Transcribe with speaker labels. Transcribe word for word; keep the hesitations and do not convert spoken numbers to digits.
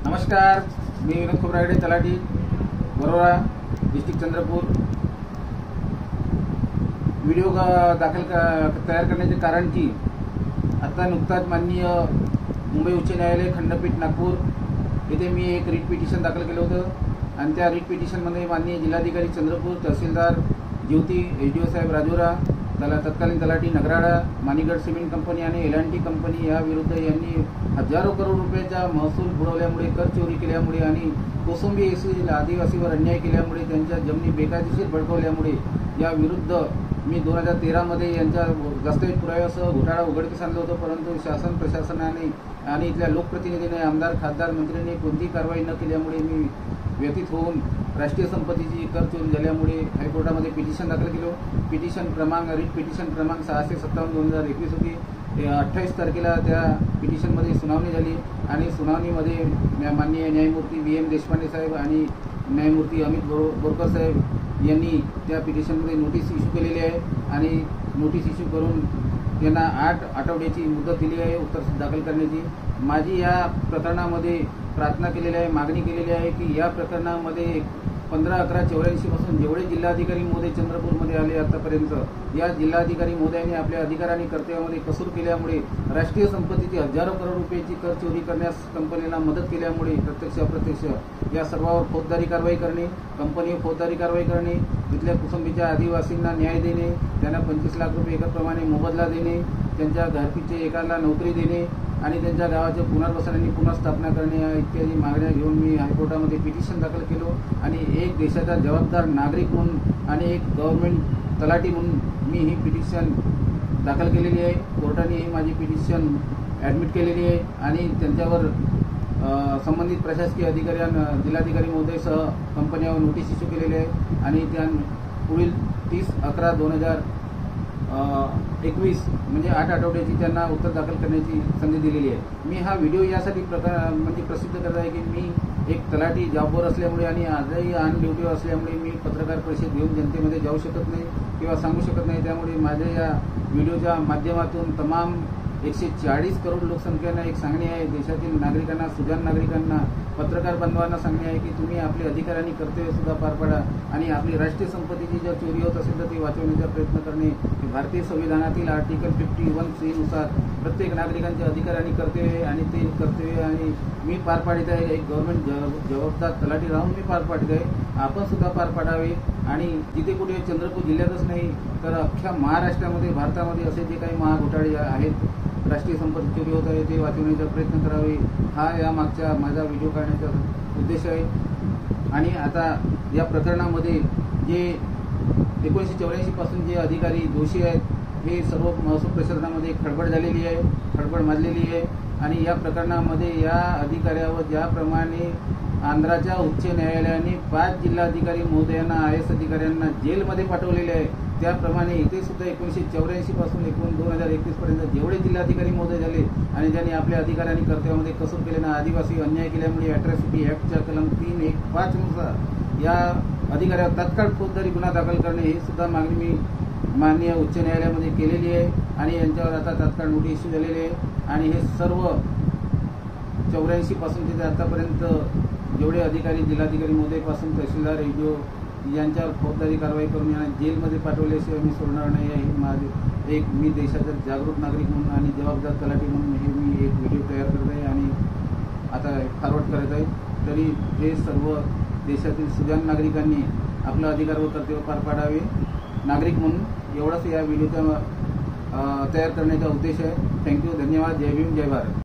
Speaker 1: नमस्कार, मी विनोद खोब्रागडे, तलाठी Warora, district Chandrapur. Video दाखल तयार करण्याचे कारण की आता नुकताच माननीय मुंबई उच्च न्यायालय खंडपीठ नागपूर येथे मी एक रिट पिटिशन दाखल केलं होतं आणि त्या रिट पिटिशनमध्ये माननीय जिल्हाधिकारी चंद्रपूर, तहसीलदार ज्योती, एच डी ओ साहेब राजोरा, त्याला तत्कालीन तलाठी नगराडा, मानिगड सिमेंट कंपनी आणि एल अँड टी कंपनी या विरुद्ध यांनी हजारो करोड रुपयाचा महसूल बुडवल्यामुळे, कर चोरी केल्यामुळे आणि कोसंबी येथील आदिवासीवर अन्याय केल्यामुळे, त्यांच्या जमिनी बेकायदेशीर बळकावल्यामुळे या विरुद्ध मी दोन हजार तेरामध्ये यांच्या दस्तऐवज पुराव्यासह घोटाळा उघडकीस आणलं होतं। परंतु शासन प्रशासनाने आणि इथल्या लोकप्रतिनिधीने, आमदार, खासदार, मंत्र्यांनी कोणतीही कारवाई न केल्यामुळे मी व्यथित होऊन राष्ट्रीय संपत्तीची कर चोरी झाल्यामुळे हायकोर्टामध्ये पिटिशन दाखल केलं। पिटिशन क्रमांक रिट पिटिशन क्रमांक सहाशे सत्तावन्न दोन हजार एकवीस होती। अठ्ठावीस तारखेला त्या पिटिशनमध्ये सुनावणी झाली आणि सुनावणीमध्ये माननीय न्यायमूर्ती व्ही एम देशपांडे साहेब आणि न्यायमूर्ती अमित बोर बोरकर साहेब यांनी त्या पिटिशनमध्ये नोटीस इश्यू केलेली आहे आणि नोटीस इश्यू करून त्यांना आठ आठवड्याची मुदत दिली आहे उत्तर दाखल करण्याची। माझी या प्रकरणामध्ये प्रार्थना केलेली आहे, मागणी केलेली आहे की या प्रकरणामध्ये पंधरा अकरा चौऱ्याऐंशी पासून जेवढे जिल्हाधिकारी महोदय चंद्रपूरमध्ये आले आतापर्यंत, या जिल्हाधिकारी महोदयांनी आपल्या अधिकार आणि कर्तव्यामध्ये कसूर केल्यामुळे राष्ट्रीय संपत्तीची हजारो करोड रुपयाची कर चोरी करण्यास कंपनीला मदत केल्यामुळे प्रत्यक्ष अप्रत्यक्ष या सर्वांवर फौजदारी कारवाई करणे, कंपनीवर फौजदारी कारवाई करणे, तिथल्या कुसंबीच्या आदिवासींना न्याय देणे, त्यांना पंचवीस लाख रुपये एकरप्रमाणे मोबदला देणे, त्यांच्या घरपीचे एकाला नोकरी देणे आणि त्यांच्या गावाचे पुनर्वसन आणि पुनर्स्थापना करणे या इत्यादी मागण्या घेऊन मी हायकोर्टामध्ये पिटिशन दाखल केलो आणि एक देशाचा जबाबदार नागरिक म्हणून आणि एक गव्हर्नमेंट तलाठी म्हणून मी ही पिटिशन दाखल केलेली आहे। कोर्टाने ही माझी पिटिशन ॲडमिट केलेली आहे आणि त्यांच्यावर संबंधित प्रशासकीय अधिकाऱ्यांना, जिल्हाधिकारी महोदयसह कंपन्यावर नोटीस इश्यू केलेली आहे आणि त्या पुढील तीस अकरा दोन हजार एकवीस म्हणजे आठ आठवड्याची त्यांना उत्तर दाखल करण्याची संधी दिलेली आहे। मी हा व्हिडिओ यासाठी प्रकार म्हणजे प्रसिद्ध करत आहे की मी एक तलाठी जॉबवर असल्यामुळे आणि आजही ऑन ड्युटीवर असल्यामुळे मी पत्रकार परिषद घेऊन जनतेमध्ये जाऊ शकत नाही किंवा सांगू शकत नाही। त्यामुळे माझ्या या व्हिडिओच्या माध्यमातून तमाम एकशे चाळीस करोड लोकसंख्येला एक सांगणे आहे, देशातील नागरिकांना, सुजाण नागरिकांना, पत्रकार बांधवांना सांगणे आहे की तुम्ही आपले अधिकार आणि कर्तव्य सुद्धा पार पाडा आणि आपली राष्ट्रीय संपत्तीची जर चोरी होत असेल तर ती वाचवण्याचा प्रयत्न करणे। भारतीय संविधानातील आर्टिकल फिफ्टी वन सी नुसार प्रत्येक नागरिकांचे अधिकार आणि कर्तव्य आणि ते कर्तव्य आणि मी पार पाडित आहे। एक गव्हर्नमेंट जबाबदार तलाठी राहून मी पार पाडित आहे, आपण सुद्धा पार पाडावे आणि जिथे कुठे चंद्रपूर जिल्ह्यातच नाही तर अख्ख्या महाराष्ट्रामध्ये, भारतामध्ये असे जे काही महाघोटाळे आहेत, राष्ट्रीय संपत्ती चोरी होत आहे, ते वाचवण्याचा प्रयत्न करावे, हा या मागचा माझा व्हिडिओ काढण्याचा उद्देश आहे। आणि आता या प्रकरणामध्ये जे एकोणीसशे चौऱ्याऐंशी पासून जे अधिकारी दोषी आहेत हे सर्व महसूल प्रशासनामध्ये खडबड झालेली आहे, खडबड माजलेली आहे आणि या प्रकरणामध्ये या अधिकाऱ्यावर ज्याप्रमाणे आंध्राच्या उच्च न्यायालयाने पाच जिल्हाधिकारी महोदयांना, आय एस अधिकाऱ्यांना जेलमध्ये पाठवलेले आहे, त्याप्रमाणे इथे सुद्धा एकोणीसशे चौऱ्याऐंशी पासून एकूण दोन हजार एकवीस पर्यंत जेवढे जिल्हाधिकारी महोदय झाले आणि ज्यांनी आपल्या अधिकार आणि कर्तव्यामध्ये कसूर केल्यानं आदिवासी अन्याय केल्यामुळे अॅट्रॉसिटी ॲक्टच्या कलम तीन एक पाच नुसार या अधिकाऱ्यावर तात्काळ फौजदारी गुन्हा दाखल करणे ही सुद्धा मागणी मी माननीय उच्च न्यायालयामध्ये केलेली आहे आणि यांच्यावर आता तात्काळ नोटीस इश्यू झालेली आहे आणि हे सर्व चौऱ्याऐंशी पासून तिथे आतापर्यंत जेवढे अधिकारी, जिल्हाधिकारी महोदयपासून तहसीलदार, एच डी ओ यांच्यावर फौजदारी कारवाई करून यांना जेलमध्ये पाठवल्याशिवाय मी सोडणार नाही आहे। माझे एक मी देशाचा जागरूक नागरिक म्हणून आणि जबाबदार तलाठी म्हणून हे मी एक व्हिडिओ तयार करत आहे आणि आता फॉरवर्ड करत आहे। तरी हे सर्व देशातील सुजाण नागरिकांनी आपलं अधिकार व कर्तव्य पार पाडावे नागरिक म्हणून, एवढाच या व्हिडिओचा तयार करण्याचा उद्देश आहे। थँक्यू, धन्यवाद, जय भीम, जय भारत।